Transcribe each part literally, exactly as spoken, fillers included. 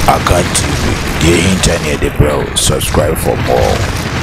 Aka T V, the internet, the bro. Subscribe for more.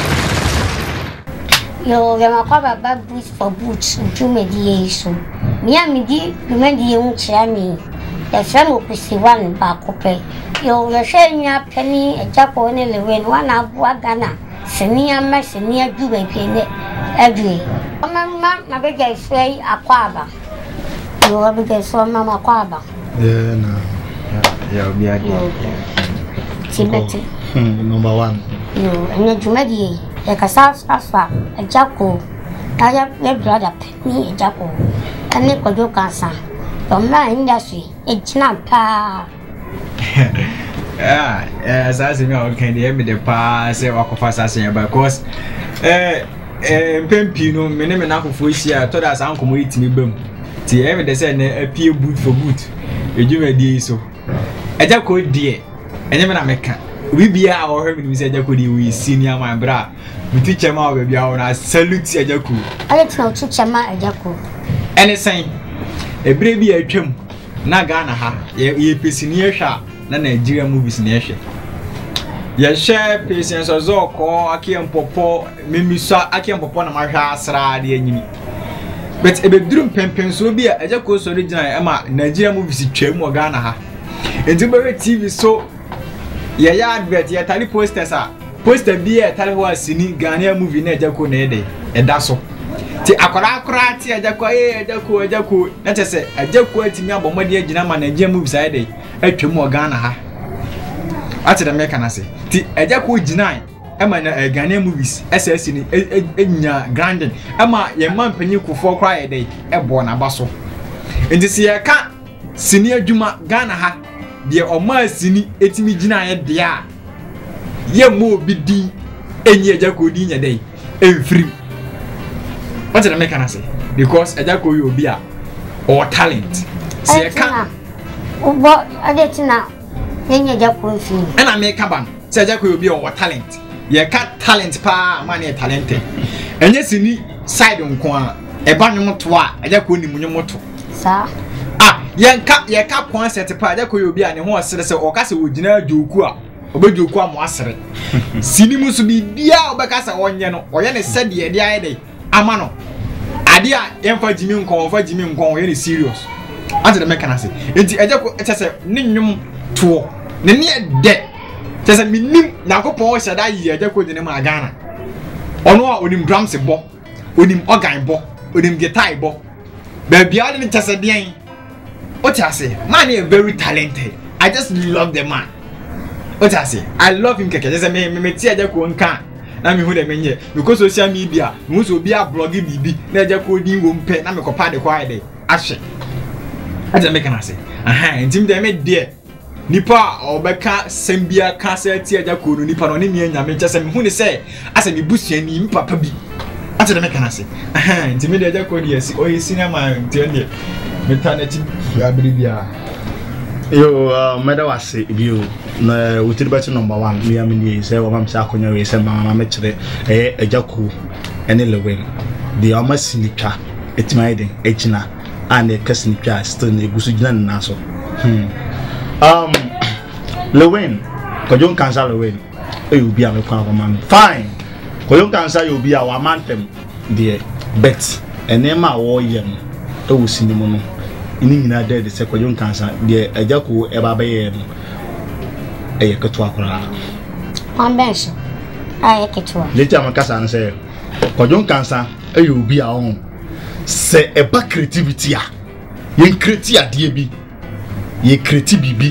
Yo, I'm a baba boots for boots to mediation. Me and me, the medium chairman. The friend will see one back up. Yo, you're sharing your penny, a jack on the when one up Wagana, Senia Messinia Juve penny every. Mamma, my big guy say a quaba. You will be so Mamma Quaba. Yeah, no. Yeah, be a Tibet. Number one. You and your Jumedi, like a south alpha, a jacko. I have your brother, me a jacko. And Nico Ducansa. From my industry, it's not pa. Yeah, as I say, can you me the pa say walk of assassin because eh, eh, Pempino, my name and Uncle Fushia told us Uncle Meet me boom. See, every day said a peer boot for boot. You do a day so. I just called dear, and then I make we be our home, we said, we senior my bra. We teach him out, baby, I salute Jaku. I don't know, teach a man a Jaku. And it's saying, a baby a trim, Nagana ha, ye piece near shop, na Nigeria movies near ship. Ye share patience or Zoko, Aki and Popo, Mimi saw Aki and Popo, my house, the enemy. But a bedroom pen so be a Jaco's original Emma, Nigeria movies, Chem or Ghana ha. And to T V so, ye yard bet ye tally posters are. Poster be a tally was singing Ghana movie near Jaco Nede, and that's all. Ti akora akora ti ajako eh ajako ajako na tese ajako atimi abomode agina ma na agya move side dey atwem o Ghana ha ati da meka na se ti ajako gina e ma na Ghana movies S S ni enya grandin e ma ye man panyi kufo kra ye dey e bo na baso enti se ye ka sini adwuma Ghana ha de o ma sini etimi gina ye de a ye mo bi di enyi ajako di nya dey enfri. What did I make an say? Because I just call you be or talent. See, I can't. What I did now. Then you just call you. And I make a ban. Say, I just call you be or talent. You can't talent pa money talented. And yes, you need side on corner. A banner to what I just call you moto. Sir. Ah, yan cap, your cap one set a pa, I just call you be an horse or castle with dinner Jukua. Obedu kwa mwasere. Sinimu su bi bia obekasa wonye no. Oye ne said ye dia dey. Amano. Adia emfa jimi nkon, emfa jimi nkon, oye ne serious. Ante the mekanase. Enti ejako etese ne nwum to. Ne ne de. Tese minim nakopon o shada yi ejako de ne ma Ghana. Ono a onim drums bo, onim organ bo, onim guitar bo. Ba bia de tese den. O tase, man is very talented. I just love the man. What I say? I love him keke. Just me me me tia jako nka. Na me hu de menye. Because social media, me so be a blogging bibi. Na jako din wo mpe na me kopa de kwa de. Ahwe. Aja me kana say. Aha, ntim de me de. Nipa obeka sembia ka say tia jako no nipa no ne me anya me chese me hu ne say asa me busuani mi papa bi. Aja de me kana say. Aha, ntim de jako de yesi. O yesi na ma ntia de. Me ta na ti abiri bia. Yo, uh, meda wase bio na utiribati number one me amini say wa mamsa akonya we say mama me kire eh Ajaku ene Lewin the amasinika etimaiden echina and the kasinika still na egusu gina na so hmm um Lewin kojon kansa Lewin e obi a me kwa mama fine kojon kansa you obi a wa mantem the bet enema wo ye no e wo sinimu no ini nyina dead se kwajon kansa de Ajaku e baba ye no e yeketo akora ambenso ai yeketo leta makasa an se kwajon kansa e ye obi a on se e ba creativity a ye create ade bi ye create bibi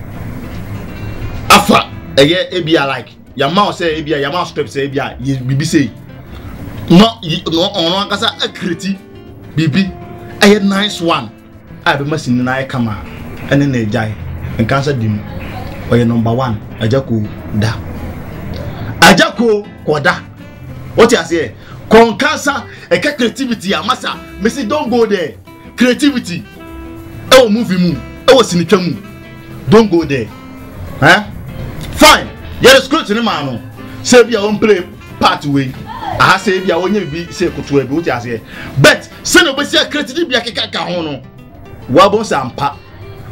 afa e ye e bia like ya ma say e bia ya ma steps e bia ye bibi say no no on akasa e create bibi e nice one I be machine na kama ene na ejai nkansa dim oye number one Ajaku da Ajaku koda what you say konkansa e ka creativity amasa me say don't go there creativity e o movie mu e o sinitwa mu don't go there huh fine you script ni ma no say bia on play part way aha say bia onye bi say koto abi what you say but say no be say creativity bia keka ka ho no wabo sampa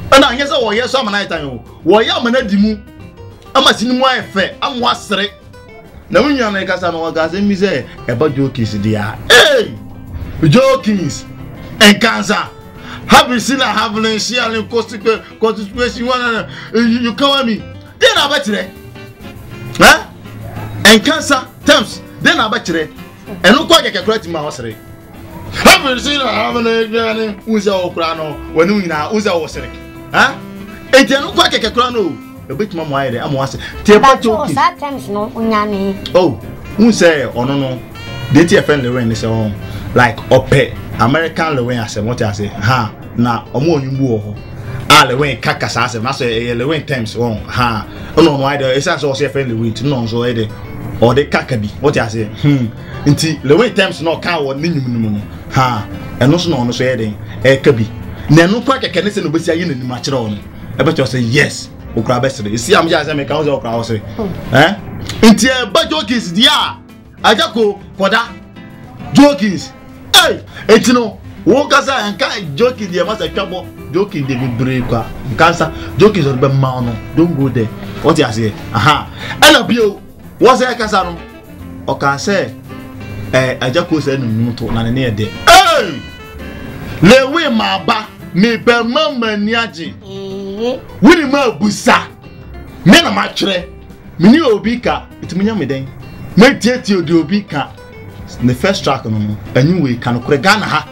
ana anya say wo ye so amana itan yo wo ye amana di mu ama sinimu ayefe amwa sere na wunya na ikasa no ga say mi say e ba jokes dia hey jokes and cancer have you seen a having sharing constitution one you cover me then abatere eh and cancer terms then abatere enu kwa keke kurati ma hosere have you seen a having a unza okura no wanu nyina unza hosere eh ejenu kwa keke kura no ebetima mo ayere am wase te ba joke sometimes no unyame oh unse ono no dey tie friend le when say on like ope American le when ase what I say ha na omo onyumbu ho a le when kakasa ase na so le when times on ha ono no ayere esa so say friend le when no so ayere or the kakabi what I say hmm nti le when times no ka wo ni nyum no ha eno so no no so ayere e kabi na eno kwa keke ne se no besi ayi na nim a kire ono e be to say yes okra besere isi am ja say me ka wo okra wo say eh nti e ba jokes dia ajako koda jokes hey etino wo kasa enka jokes dia masa twabo jokes de bibre kwa kansa jokes on be ma no don't go there what you say aha ela bio wo say kasa no o kan say eh ajako say no nuto na ne de hey lewe ma ba me be mama ni age wini ma busa me na ma kire me ni obi ka itimunya me den me tietie odi obi ka the first track no no anyway kan kure Ghana ha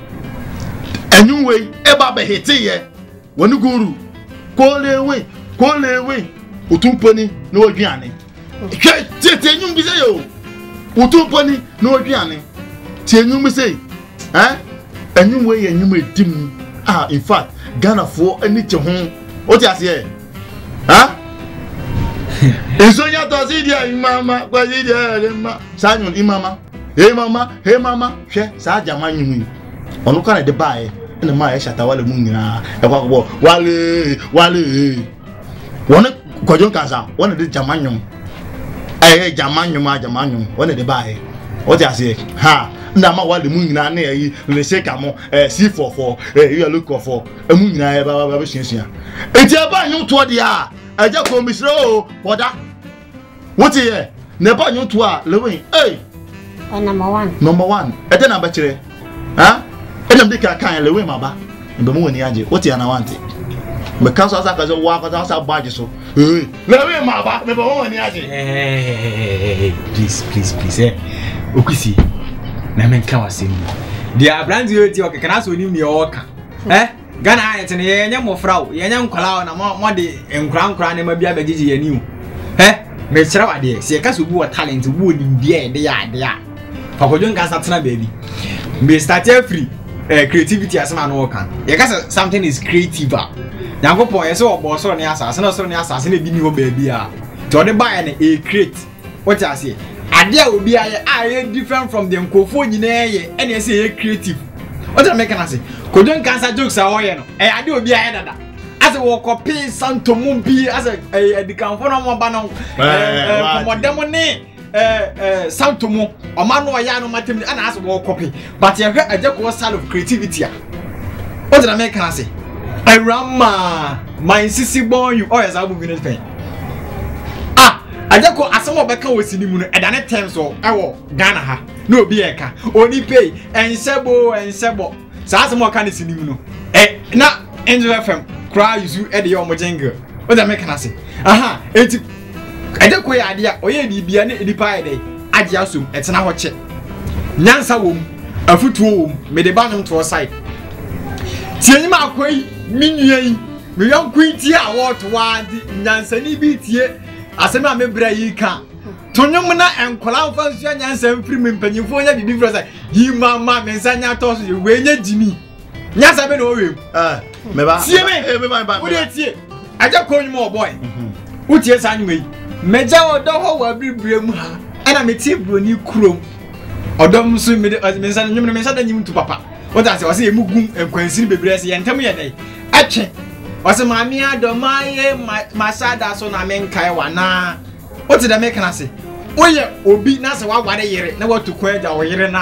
anyway e ba be hiti ye woni guru ko lewe ko lewe utumponi na odwiane ke tietie enyum bi se yo utumponi na odwiane tie enyum bi se eh anyway enyum edim ah in fact Ghana for any che ho o ti ase ha Isonya to si dia imama kwa si dia ma sanyo imama hey mama hey mama hwe sa jama nyum onu kana de bae na ma ya shata wale mu nyina e kwa ko wale wale wona kojon kansa wona de jama nyum eh jama nyum a jama nyum wona de bae o ti ase ha nda ma wale mu nyina na yi le sheka mo eh C forty-four eh you look for e mu nyina e ba ba be hyenhyen enti e ba nyum to dia aja ko misro o poda what here ne ba nyum to a lewen eh number one number one e de na ba kire ha e dem de ka kan lewen ma ba mbe mu woni age what here na want me kan so asa ka so wa ka so badge so eh lewen ma ba me ba woni age eh please please please eh okusi na men ka wasemi dia brand yo ti o ke kana so ni mi o ka eh Ghana ayete ne yenye mofrawo yenye nkwala na mo de nkura nkura ne ma bia bagiji yani eh me kira wade se ka so bu wa talent bu ni bia de ya de ya fa ko jon ka satena baby me start free eh creativity asema no kan ye ka something is creative yankopon ye se obo so ne asase na so ne asase na bi ni ho baby a to de buy na e create what you say ade a obi aye aye different from the nkofo nyina ye ene se ye creative what am I can say kojon cancer jokes are oye no eh ade obi aye dada as we copy santo mumbi as eh edikanfo no mo ba no eh komodem ne eh eh santo mu o ma no ya no matem ana as we copy but ye hwe ajeko style of creativity a what am I can say I rama my sisi born you oye za bu bi ne pen ah ajeko asem obeka wosini mu no edane terms o ewo Ghana ha no obi eka oni pay ensebo ensebo sa asem o ka ne sini mu no eh na Angel F M cry you e de your mojenga o da make na say aha enti ajeko ya ade a oye di bia ne edipa ede age asom etena ho che nyansa wom afutuo wom me de ba nom to side tienyi ma akoi minuen me yon kwiti a what wa nyansa ni bi tie asemi a mebra yi ka tonyom na enkola mfa nsu nyansa mfiri me mpanyimfo nya bibi fro say yi mama me nsanya to so we nya jimi nyansa be no we eh me ba eh me ba ba wo de tie aja konyum o boy wo tie sa anyu yi meja odo ho wa bibre mu ha ana me tie broni krom odom so me me nsa nyum me nsa da nyim tu papa wo ta se wo se emugum enkwansiri bebre se yentam ye dai atwe wase maami adoma ye masada so na menkai wana oti da meka na se oye obi na se wagware yire na watu kwaja o yire na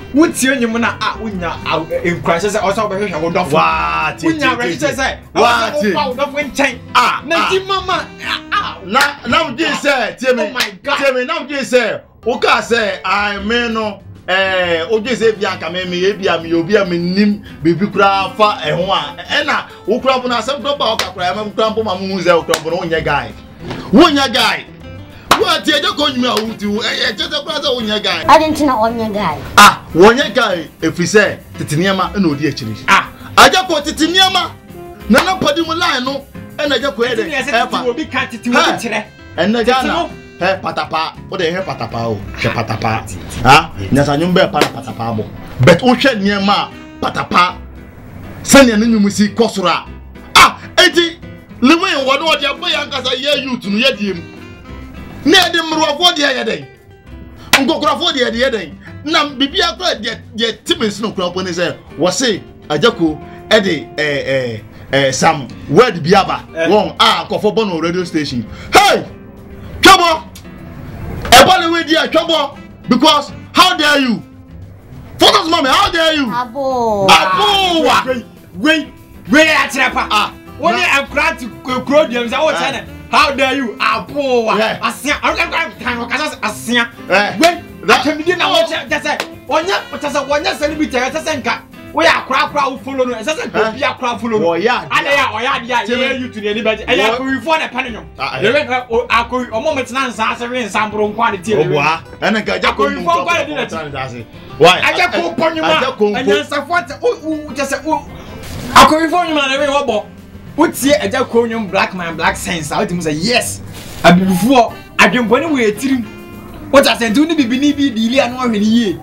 wuti onyim na a unya enkrase se oso behwehwe wo dofo wa ti unya behwehwe se wa ti wo dofo nchen ah na ti mama na na we dey say tie me tie me na we dey say o ka say I me no eh o dey say bia nka me me e bia me obi a me nim bebi kura fa e ho a e na wo kura bo na asem do ba o ka kura ma kura bo ma mu ze o kura bo no nya guy wo nya guy what you just go me out to eh just a brother on your guy I didn't know on your guy ah one your guy if we say titiniama na odi achiri ah aja ko titiniama na na padi mu line no e na ja ko e de e pa obi ka titi wo kire en na ja na he patapa o de he patapa o he patapa ah nyasa nyum be pa patapa bo but o hwe niema patapa sane na nyum si kosora ah enti lewe wo do de aboya nkasa ye youth no ye diem na de mrofo de ye den ngokrafo de ye den na bibia kra de de timens no kra poni se wo se ajako e de eh eh eh sam word biaba won ah kofo bono radio station hey chobo e bole we dia chobo because how dare you photos mommy how dare you abo abo wa wait wait atrepa ah woni akra ti kro dem say wo chana how dare you abo wa asia kan kan asia wait that can be na wo just say onya just say onya celebrity just say nka we akra akra wo follow no just say go bi akra follow no ada ya oya dia ye you to the anybody e ya ko for the panel le we akoi omo metina nsa ase we nsa mbro nkwa de tie we obo ha ena ka ja ko mu nkwa de tie why aja ko ponyuma anya nsa forte o just say akoi for nyuma na we wo bo utie aja ko nyum black man black sense how do say yes abibufuo adwempone we etirim what I said to ni bibini bi di ile anu ahwe ni yie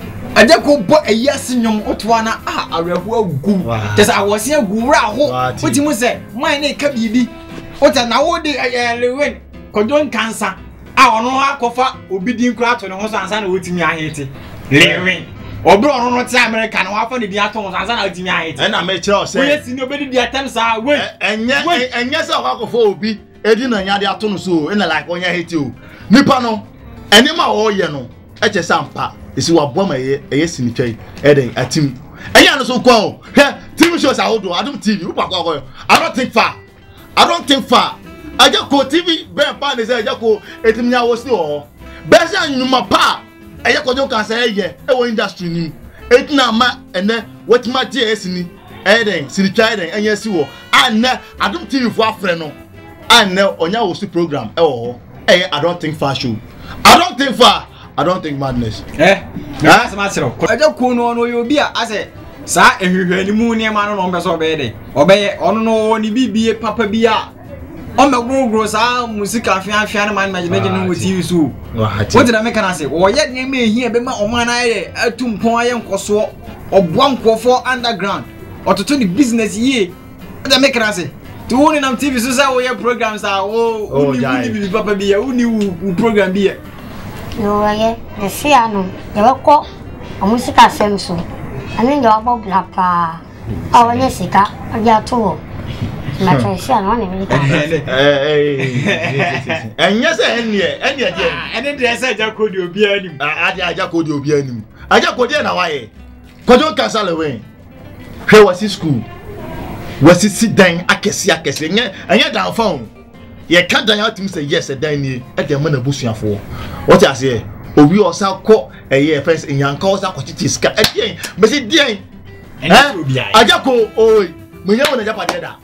aja ko bo ayase nyum otoa na ah arehu agu just awose agu wura ho utimu say man na ka bibi ota na wo de lewen kodon cancer ah ono akofa obidin kura to ne ho so ansa na wotimi ahete lewen obro ono no ti America na wafa ne di ato ho ansa na wotimi ahete e na me kire o say we si ni obedi di atem sa we enye enye say akofo obi edi na nya de ato no so e na like onya hete o nipa no eni ma wo ye no e che sampa esi wa bo ma ye eye sinitwai e den atim enya no so kwa o he T V shows ahodo adum T V upa kwa kwa I don't think far I don't think far aja ko T V be pa ne say aja ko etim nya wo si o be say nyuma pa eye ko jo kan say ye e wo industry ni etina ma ene wetima tie esini e den sinitwai den enya si wo anna adum T V fo afre no anna onya wo si program e wo eh I don't think far show I don't think far I don't think madness eh na sama sero aja ko no no yo bia ase sa ehwehwe ni mu ne ma no no mbeso be de obeye ono no ni bibie papa bia o me grogro sa music afia afia na man imagine no T V so what did I make an say o ye ne me hia be ma o man aye atumpon aye nkoso oboa nkofo underground ototo ni business ye what did I make an say to woni nam T V so sa wo ye programs a wo uni uni papa bia uni u program bia no ye the see ano ye ko music afem so ani ndo abo blapa awo ne sika ya to ma trensi ano ne mi ka eh eh enya se enie enie je ene de se aja kodi obi anim aja aja kodi obi anim aja kodi na waye kojo cancel we hwe wasi school wasi sit dan akesi akesi enya enya down phone ye ka dan atim say yes dan ni e de ma na busuafo what you say owi osa ko eye first enyanka osa ko titi ska e dien be se dien eh aja ko oi menya wona japa de da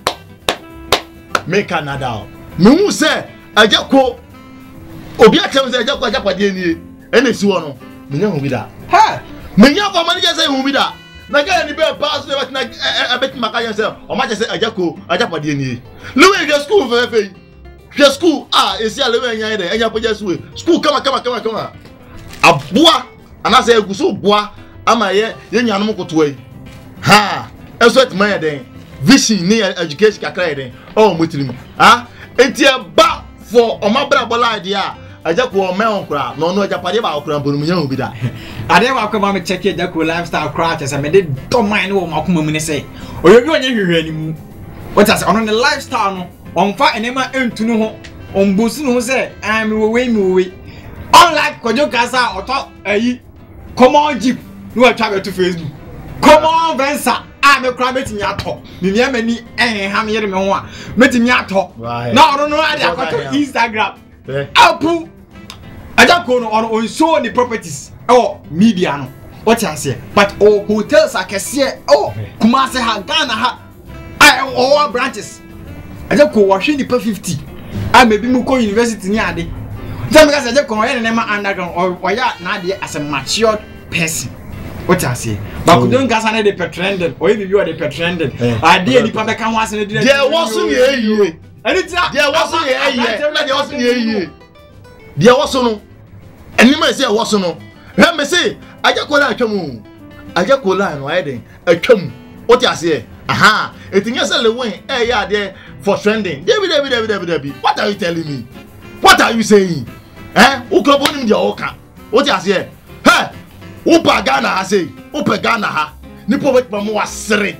me Canada me hu say aja ko obi atem say aja ko aja pade ni e na si wo no menya hu bi da ha menya ko manager say hu bi da na ga ni be pass na na abet makaya say o ma say aja ko aja pade ni lewe je school fe fe je school ah esi alewe nya ide enya poja suwe school kama kama kama kama abua anase eguso bua ama ye ye nyanu mkoto yi ha eso et man den vision ni education kakra den oh mutirim ha enti ba for omabra bola idea ajako o me onkra no no ajapade ba okra mbonu nya obi da ade wa kwa ma check ajako lifestyle crash as me dey to mind wo makoma mu ne say oyobi onye hwehwe ani mu what as on the lifestyle no onfa enema entunu ho ombosu no say am we we me we unlike kojo kasa oto ayi common jeep no atwa to Facebook come on venza a me kra metimi ato me me mani eh ha me yere me ho a metimi ato na ono no ade akoto Instagram apu aja ko no on show the properties oh media no what you say but oh hotels akese oh Kumasi ha Ghana ha I all branches aja ko wo hwe nipa fifty a maybe mu ko university ni ade tell me guys aja ko ye ne ma underground or ya na ade as a matured person what you say but ko don gasa na dey petrended or if you are the petrended ade nipa be kan ho ase ne dey there was no ye ye ani tira there was no ye ye there was no ye ye there was no anima say was no he me say aja ko la atwam aja ko la no ayden atwam what you say aha etinya say le win eh ya there for trending David David David David David what are you telling me what are you saying eh o ko bo nim dia o ka what you say hey o pa Ghana ha say o pa Ghana ha ni po bet mo wasere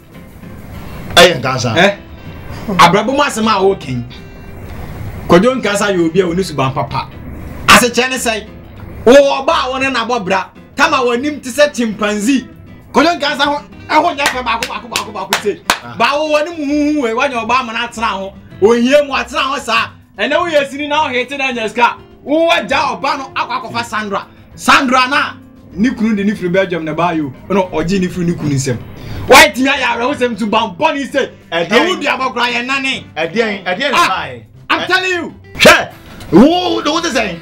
ayen gansa eh abrabo mo asema o ken kodon kansa yo obi a oni suban papa ase chene say o ba won na bobra kama wonim ti se chimpanzee kodon kansa ho eho nya fe ba ko ba ko ba ko ba ko say ba wo wonim huhu e wanya oba ma na atena ho ohie mu atena ho sa ene wo yesini na o hete na nyaska wo waja oba no akwakofa Sandra Sandra na ni kunu de ni free Belgium na ba yo no oji ni free ni kunu nsem why ti ya ya wo sem to ban boni say e wo dia bakura ye nane e dia e dia na bai I'm telling you hey wo do what say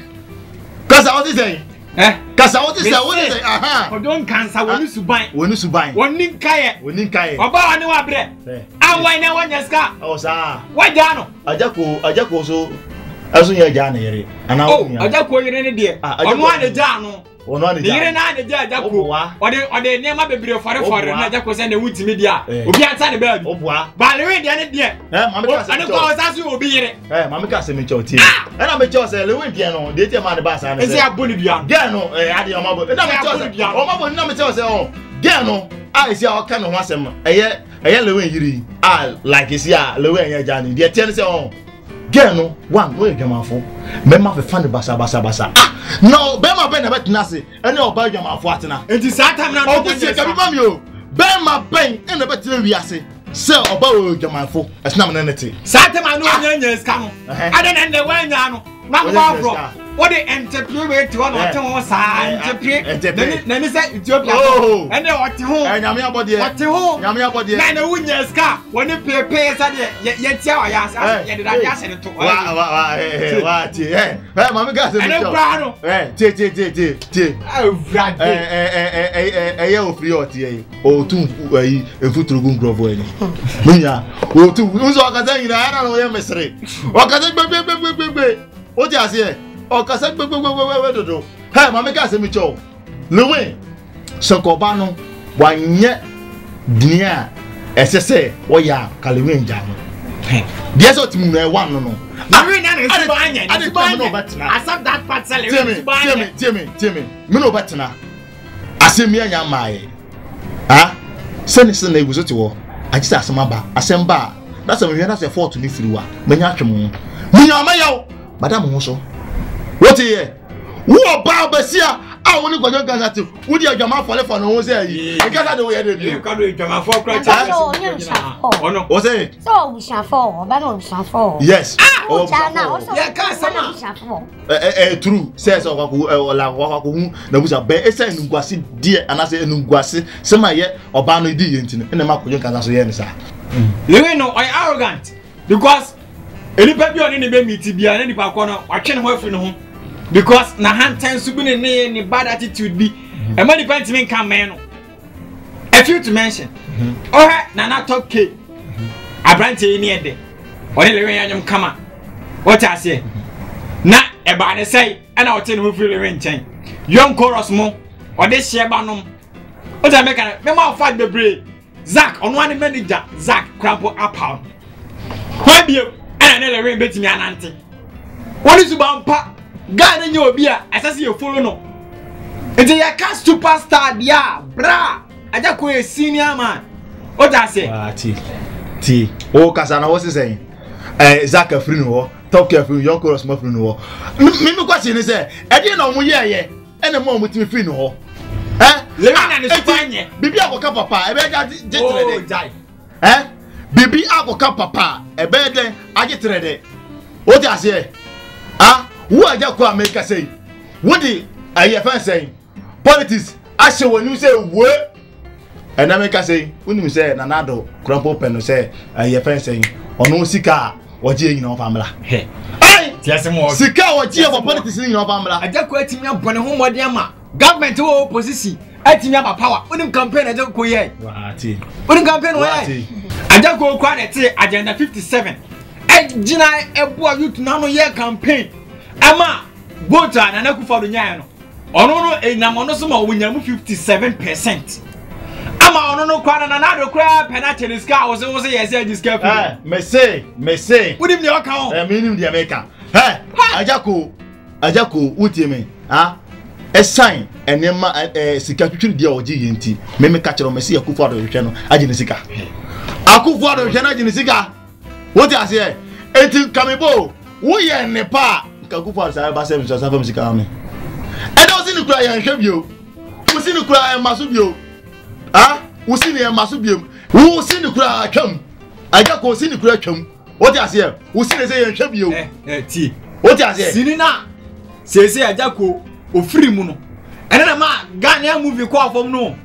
kasa what say eh kasa what say what say aha odon kansa woni suban woni suban woni nkaye woni nkaye oba wani wa bre awai na wanya ska o sa waja no ajako ajako so aso nya ja na yere ana o ajako yere ne de onu ade ja no onu ade ja yere na ade ja ajako ode ode ne ma bebre fore fore na ajako se na wutimi dia obi anta ne ba bi obua ba le we de ne de eh mama ka se ane ko sa so obi yere eh mama ka se me choti e na me cho se le we de no de te ma ne ba sa na se aboni bia de no eh ade o ma bo na me cho se o ma bo na me cho se o de no a isi a o ka no ho asem eye eye le we yiri a like isi a le we anya ja ni de te ne se o girl no one no edwamafo me ma fe fan basa basa basa ah no be ma be na betina se ene oba edwamafo atena enti saa time na o ku se ka bi ma mi o be ma ben ene betina wi ase se oba o edwamafo asna me nete saa time na onya nya ska no ade na nde wa nya no na ko afro what the entrepreneur to one what won saa entrepreneur na ni se Ethiopia ene what ho eh nyame abode what ho nyame abode na na wunya ska woni pepe sa de ye tia wa ya sa ye de da ya se to wa wa wa eh wa ti eh eh mama ga se ene bra no eh ti ti ti ti ti avra eh eh eh eh eh ye ofri oti eh o tu ayi efuturu gungrofo eni munya o tu unzo akaza nyina ara no ye mesre okaza gbe gbe gbe gbe gbe o ti ase okasa gbegbegbegbe dodo hey mama ka se mi cho lewe sokoba no wanye dia esese wo ya kalewe nja no dia so timu na one no no na we na na so anya ade timu no betina accept that part sell it temi temi temi me no betina asemi anya mai ah se ni se na eguso ti wo agisa asema ba asemba that's a me na say fault ni firiwa menya atwemo munya mayaw madam ho so what here who about besia ah woni gbojo gaza ti wo di adwama fole for no wo say yi e gaza de wo ye de bi ka do adwama for cry ono o say so we shall fall ba no we shall fall yes oh jana ya ka sama eh eh true says o kwako la kwako hu na busa be e say nungwase die anase enungwase sema ye oba no di ye ntino ene ma gbojo gaza so ye ne sa lewe no I arrogant because Elipa bi oni ne be meet bia na nipa ko no watwe ne ho afiri ne ho because na hantan su bi ne ne ne bad attitude bi e ma nipa ntimi kan men no a few to mention oh na na top k abrante ni ede oni lewe yanyum kama what I say na e ba ne say e na wote ne ho firi lewe nchen young chorus mo ode hye ba nom o ta make me ma fight the break Zach on one manager Zach crampo apal why be ene le rin betimi anante woni suba mpa guy na nye obi a asase ye follow no ente ya ka superstar dia bra aja ko e senior man o ta say ah ti ti o kasa na wo se say eh Zaka free no top care free young chorus ma free no me me kwase ni say e dey na omo ye ye ene mo mo ti free no eh le na ne supanye bibi akoka papa ebe ja jetere oh de jai eh bibi akoka papa ebe de ajetere de o ti ase ah wo aja ko America say wo di aye fan say politics ashe wonu say wo and America say unu say na nado crampo pen say aye fan say ono sika oje yin no famila he ai ti ase mo sika oje for politics yin no famila aja ko atimi abone ho mode ama government wo opposition atimi aba power unim campaign aja ko ye wati unim campaign wo ye aja ko kwa na ti agenda fifty-seven ejina ebo youth na no ye campaign ama bota na na kufa do nyaa no ono no enam ono so ma wonyamu fifty-seven percent ama ono no kwa na na do kwa penalty ni ska wo se wo se yes yes ska eh me say me say unim ne oka ho eh minim di America eh ajako ajako utie me ah e sign enema eh sika twitwiri dia oji yenti me me ka kire me say akufo ado hwe no agi ne sika akufo ado hwe no agi ne sika what you say enti kamebo wo ye ne pa akufo ado sa ba se me so sa fam sika me e do si ni kura ye hwe bio wo si ni kura e maso bio ah wo si ni e maso bio wo si ni kura twam ajako si ni kura twam what you say wo si ni say ye hwe bio eh eh ti what you say sini na se se ajako ofiri mu no ene na ma Ghana movie ko afom no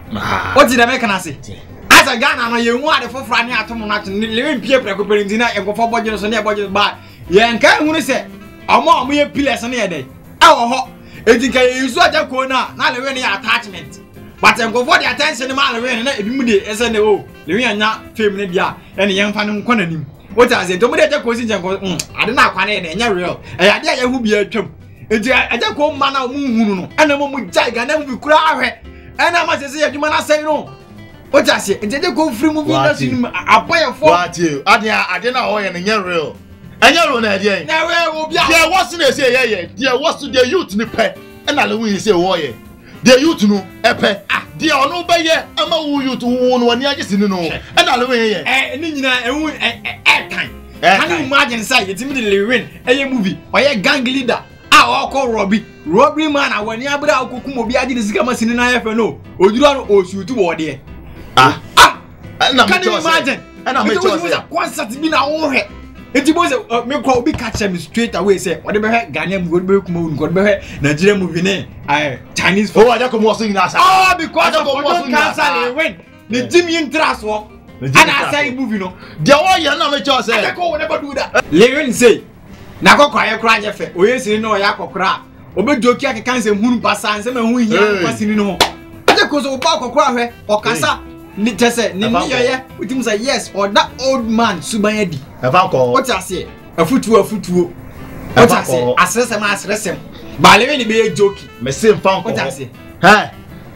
o ti da me kana se asa Ghana no ye hu ade fofora ne atom no ato le we pie preko perinti na ekofo boje so ne boje ba ye nka hu ne se omo omo ye pillars ne ye dey e wo ho etinka ye isu aja ko na na le we ne attachment but ekofo the attention ma le we na ebi mu de ese ne o le we anya fame ne dia ene ye mfa ne nkona nim o ta se to mu de aja ko si jenko ade na akwa ne nya real e ade ye hu bia twam enti aja ko ma na mu hunu no ana mo mu jai Ghana movie kura ahwe ana ma se se adwuma na sai no o ja se enti aja ko free movie na sinu aboye fo what you ade ade na ho ye ne nya real enya real na ade na we wo bia there was na say ye ye there was the youth ni pe na le wi say wo ye the youth no e pe there ono be ye ama wo youth wo no ani agisi ni no na le wi ye eh ni nyina ehu eh time can you imagine say yetimi de lewin eye movie oye gang leader ah oko robby robbery man awani abra okokum obi agi sika masini na yefe no oduro no osutu wo de ah ah na can you imagine na me cho say concert bi na wo hwe enti bo say me ko obi catch me straight away say what be hwe Ghana movie be kuma un ko be hwe Nigeria movie ne eh Chinese oh aja ko mo so ina sa oh because of don't cancel win the Jimmy interest wo and I say movie no there wo ye na me cho say I go never do that lewin say na kokwa ye kra anye fe oyesini no ya kokra obejoki akeka nse hunu pasa nse ma hu hia kwasini no aje kozo oba kokra hwe okasa ni tese ni ni yoye utim say yes or that old man subayadi eva ko what you say afutuo afutuo what you say asresem asresem ba lewe ni be joki me se mfa ko what you say he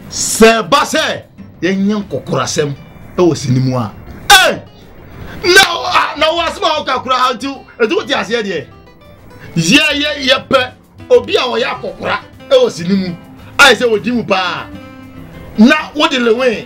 se ba se ye nyen kokorasem e wosinimu a eh na na wasma okakura antu edu what you say there ye ye ye pe obi a wo ya kokora e wosinimu ai se wodi mu pa na wodi lewe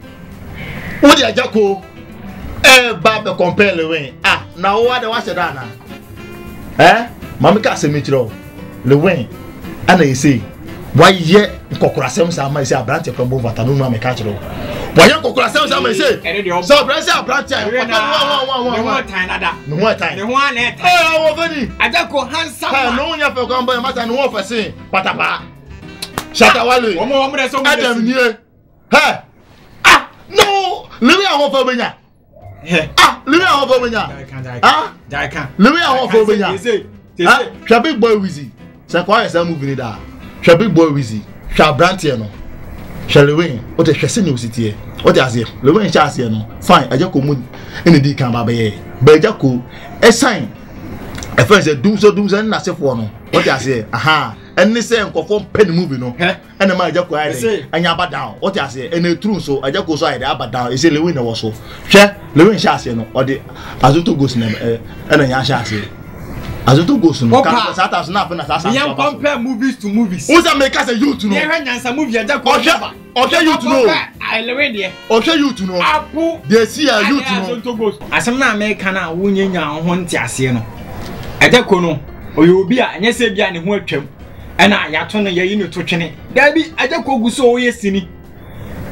wodi ajako e ba be compare lewe ah na wo wa de wa sheda na eh mama ka se mitiro lewe ana yesi wa ye kokora sem sa ma yesi abrante kwa bo vata no no ameka kiro wa ye kokora sem sa ma yesi so abrante abrante papa wa wa wa wa no mo time ne ho ana eh wo veni ajako handsome ha no nya fe kwa mbo mata no wo fe sin patapa shata wale wo mo wo mo de so mo adam nie ha ah no lewe awon fa benya ah lewe awon fa benya ah dai kan lewe awon fa benya ah twa big boy Wizzy se kwa yesa movie ni da twa big boy Wizzy twa brante no twa lewe o te hwese ni ositie o te ase lewe ncha ase no fine ajako mu eni di kan ba ba ye ba ajako e sign e fa se dum so dum so na sefo no o te ase aha eni se nkofo pen movie no ena ma ajako ai anya ba down o te ase eni true so ajako so ai aba down e se lewe na wo so hwe lewe ncha ase no o de azoto ghost na ena nya sha ase azoto ghost no ka sata so na fa na sasa you compare movies to movies uza make us a youth no ye hwe nyansa movie ajako o okay youth no I lewe de okay youth no apu they see a youth no asem na America na wonyanya ho ntiase no ajako no oyo obi a anya se bia ne ho atwam ena ya to no ye yi no to twene da bi ajako gu so oye sini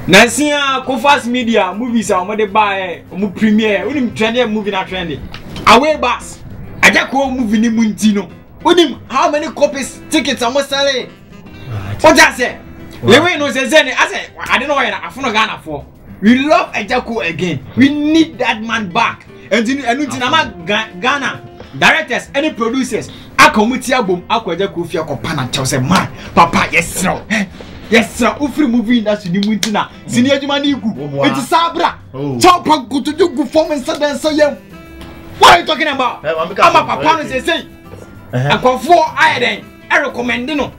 Nansia Kofas Media movies are what they buy mu premiere unim trendy movie na trendy away bus ajako movie ni muntino unim how many copies tickets am selling what just say lewe no say say I say I don't know why na afono Ghana for we love Ajako again we need that man back and enu na ma Ghana directors any producers akomuti abom akwajaku fi akopa na tell say man papa yes no yes sir ufri movie industry ni muntina sini adwuma na igu enti sabra chop kutu jugu form and sudden so yam what are you talking about ama papa no say say akofo ayeden I recommend no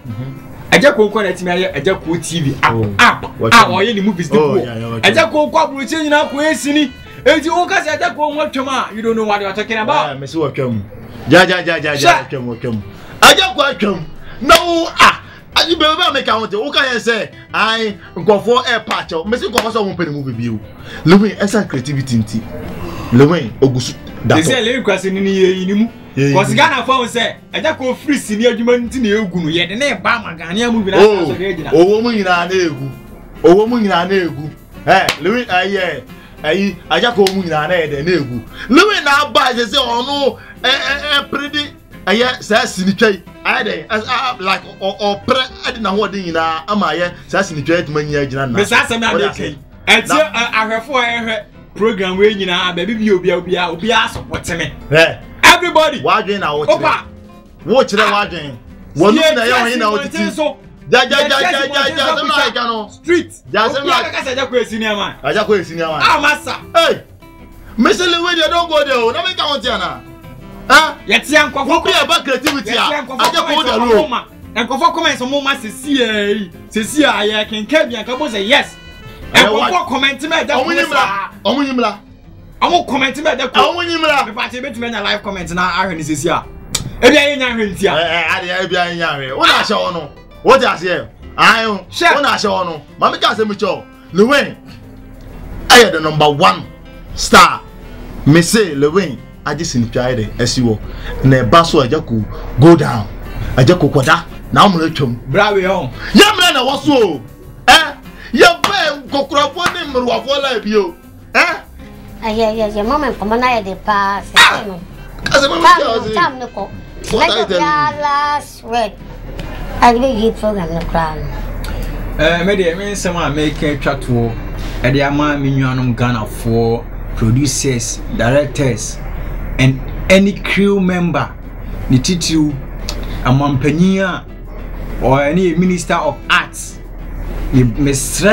Ajako ko na timi aye Ajako T V app ah oye ni movies dey go Ajako ko aburo che nyina ko esini enti o ka say Ajako won twema you don't know what you are talking about me say watwam ja ja ja ja ja watwam watwam Ajako atwam no ah you be able to make out o ka yen say ai nkofo air patch me say nkofo so won pe movie bi o Lewin esa creativity nti Lewin ogusu that say le kwase ni ye ni mu cause Ghana for say Ajako free sini adwuma nti na egu no ye de na ba magania movie na so de ejina owo mu nyina na egu owo mu nyina na egu eh Lewin aye ayi Ajako mu nyina na ye de na egu Lewin na ba say say ono eh eh pretty aye say sini twai aye like or pre ade na ho de nyina ama aye say sini twai tuma nyina ejina na me say say me ade kai enti ahwefo ehwe program we nyina ba bi obi obi obi support me eh everybody wadwen na watch watch na wadwen wonu na ya won na otiti ja ja ja ja ja ja se na ka no street ja se na ka se Ajako esini ama Ajako esini ama ah massa hey mesele we dey don go there o na make ka won tiana ah yeti ankofo ko be about creativity ah Ajako dey roll ankofo comments mo ma se si eh se si aye kenka bi anka bo say yes ankofo comment me Ajako sa omunyimla Amo comment me Ajako omunyimla me party bet me na live comment na ahwe ni sesi a e bia nya ahwe ntia eh ade e bia nya ahwe wo na hye wono wo just here ayo wo na hye wono ma me ka se me cho Lewin aye the number one star me say Lewin aje sin twa ide asiwo na ba so Ajako go down Ajako koda na o mo twam brawe ho ya mra na wo so eh ya ba kokrofo ni mruafo la bi o eh aye aye mama ko na ya de pass no kasi mama tam tam no ko like ya last word I will give program no crown eh me dey me nsema make twato e dey ama me nuanom Ghana for producers directors and any crew member ni titiu amampanyia or any minister of arts me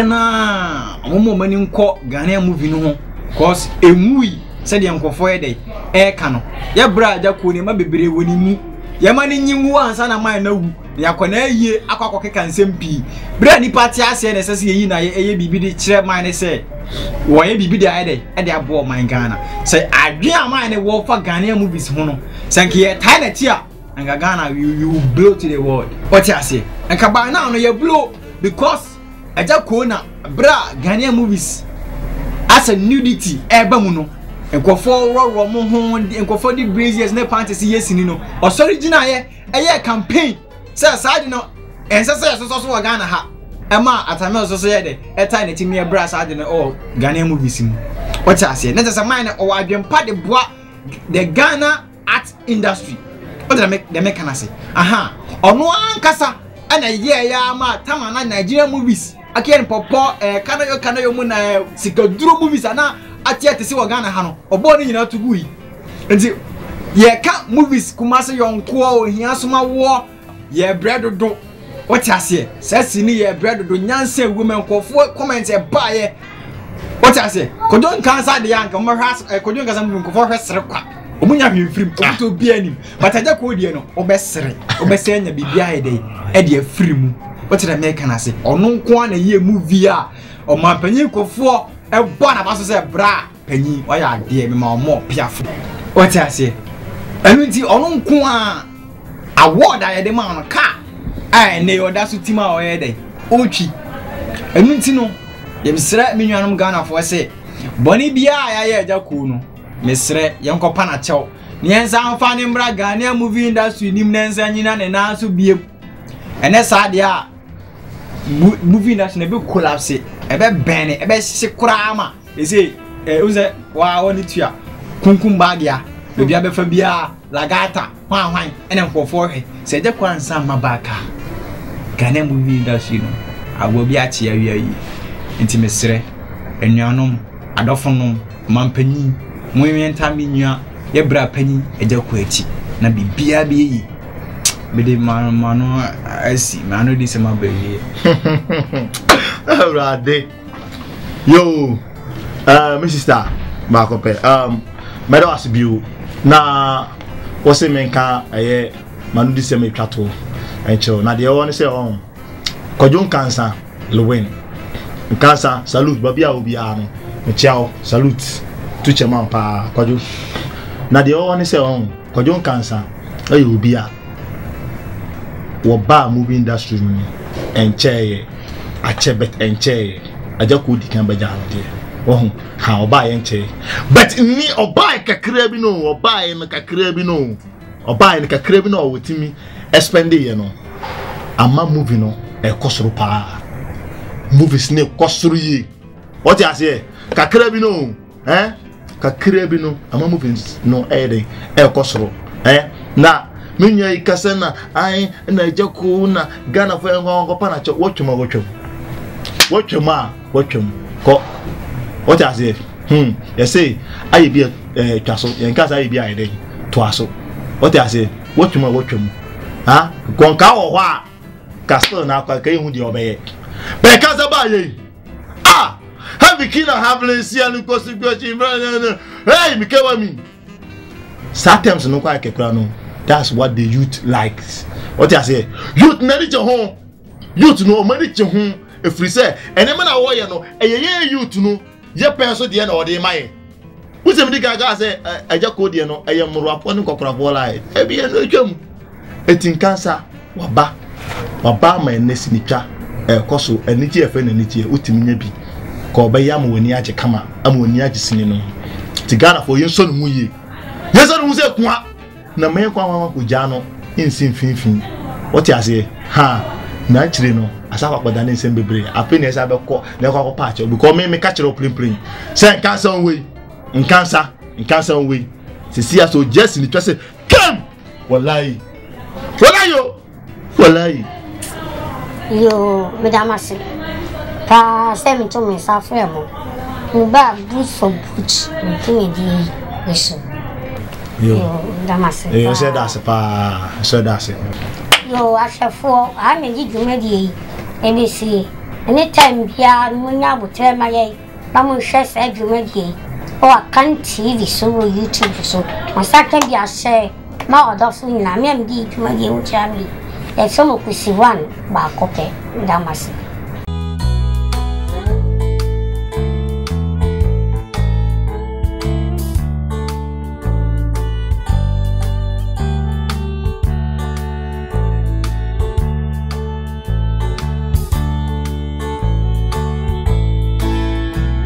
srena omo mani nko Ghana movie no ho cause emui said the nkofo e dey e ka no ya bra Ajako ni ma bebere woni mu ya ma ni nyiwu ansa na man na wu ya kona ayie akwakokeka nsem pi bra ni party ase na sese yi na ye bibi de kire man ne se wo ye bibi de ai dey e dey abo man Ghana say adwe man ne wo fa Ghana movies ho no sanke ye tai na ti a anga Ghana you you blow to the world what you say anka ba na no ye blow because Ajako na bra Ghana movies as a nudity eba mu no enkofo roro mo ho enkofo di braziers na panties yesini no original ye eye campaign say saadi no ense say so so Ghana ha ema atame so so ye de etai na timi e bra saadi no oh Ghana movies mu what you say na say man o adwempa de boa the Ghana art industry what dey make dey make kana say aha ono ankasa ana ye ya ma tama na Nigeria movies akian popo eh kanayo kanayo mu na sikaduro movies ana atia tese wa Ghana ha no obo ni nyina tugu yi nti ye ka movies kumase yonko o hia soma wo ye bread do what you say sesi ni ye bread do nyanse women kofo comment e ba ye what you say kodon kansa de yanka mo hwas kodon kansa mo kofo hwesere kwa omunya hwefrim obuto bia nim but Ajako die no obesere obesenya bibia ye dey e de afrimu what did I make can I say ono nko na ye movie a o ma panyin kofo e bo na ba so say bra panyin o ya de me ma o mo piafo what I say enu nti ono nko a award a ye de ma no ka ai ne yo da so tima o ye dey otwi enu nti no ye misra me nuanom Ghana for say boni bia ya ye Ajako no misra ye nkopa na chew ne ensa amfa ne mbra Ghana movie industry nim ne ensa nyina ne na so biem ene sa de a movie industry na be collapse e be ben e be se kurama e say eh uze wa woni tua kunkum bagia be bia be fa bia lagata hwan hwan ene nkofo hwe se je kwansa mabaka Ghana movie industry no agbo bi atie awia yi enti mesere enuanom adofonom mampanyi mwenwenta menua ye bra panyi eja ko ati na bibia bi yi bede man mano asi mano di sema baby Rade yo uh my sister Makope um medo asibiu na wose menka eye manu di sema twato encho na de won say on kodun cancer lowin cancer salute babia obi ano chiao salute to chema pa kodun na de won say on kodun cancer eye obi a wo ba movie industry ni enche achebet enche ajako di kan baja de oh ha oba enche but ni oba kakra bi no oba en kakra bi no oba en kakra bi no wotimi expend ye no ama movie no e kosoro pa movies ne kosoro yi what you say kakra bi no eh kakra bi no ama movies no e de e kosoro eh na minya ikasa na ai na ejako na Ghana fo enwa ko pa na cho wotwema wotwem wotwema wotwem ko what you say hmm you say ayi bi eh twaso yen kasa ayi bi ayi de to aso what you say wotwema wotwem ha gonka wo ho a castle na kwa kai hu di obeye be kasa ba ye ah have kina have si anu ko si ko chi hey mi kewa mi sometimes no kwa kekra no. That's what the youth likes. What I say, youth manage your home. Youth no manage your home. If we say, and then I want you know, a year youth no, your parents the end or the my. Who's the guy say, I just called you know, I am more upon the cockroach. I be a no jump. It's in cancer. Waba, waba my nest in the a coso, and it's a friend and it's a ultimate be. Call by Yam when you come out, I'm when you singing. To Ghana for your son, we. Yes, I don't say, na me kwa mama kuja no insin finfin what you say ha na chire no asafa kwada na nsem bebre ape na esa be ko na kwa kwa patch because me me catch up plain plain say cancer way in cancer in cancer way se sia so just ni twase come wallahi wallahi yo wallahi yo madam se pa se mi to me sa frère mo mo ba boost for boot to me di eso yo damase yo say that's pa so that's it yo ashafo a me di dwumadi e be si anytime bia mo nya botre ma ye ba mo hwe sa dwumadi o akan T V so YouTube so ma saka bia share ma odofo nyina me am di dwumadi o cha mi e so mo kusi one ba kope damase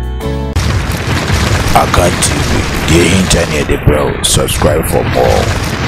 Akan T V, the internet, bro. Subscribe for more.